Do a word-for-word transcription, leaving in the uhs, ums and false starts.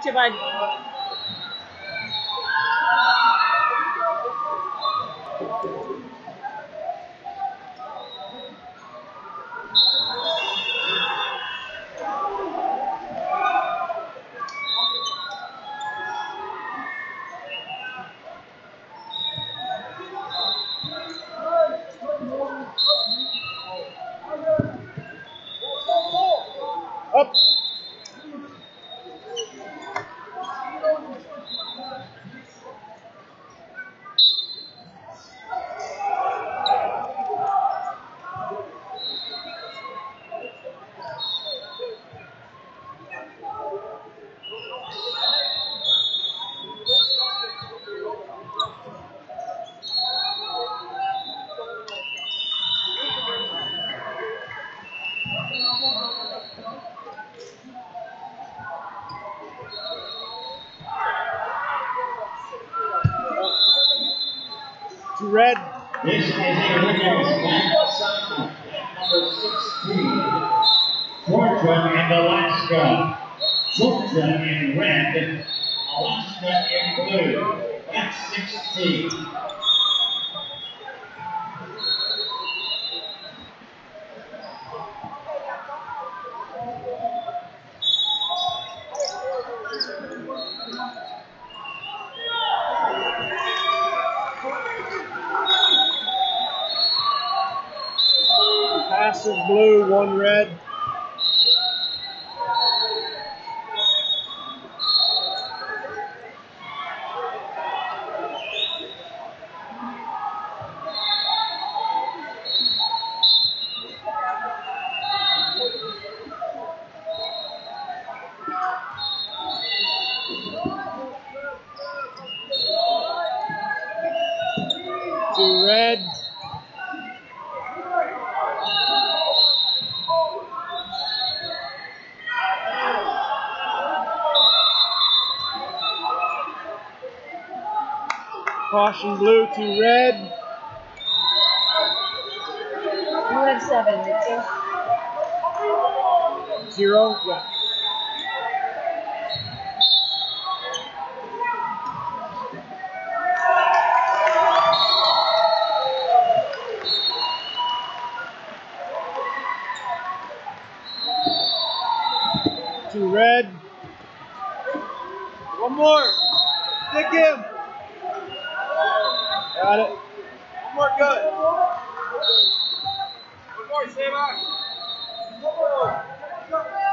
Got you, bud. Up. To red. This is a winner's flag assignment at number sixteen. Georgia and Alaska. Georgia in red, Alaska in blue. That's sixteen. Passive blue, one red. Two red. Caution blue to red. You have seven, did you? Zero. Yeah. Two red. One more. Stick him. Got it. One more, good. One more, stay back.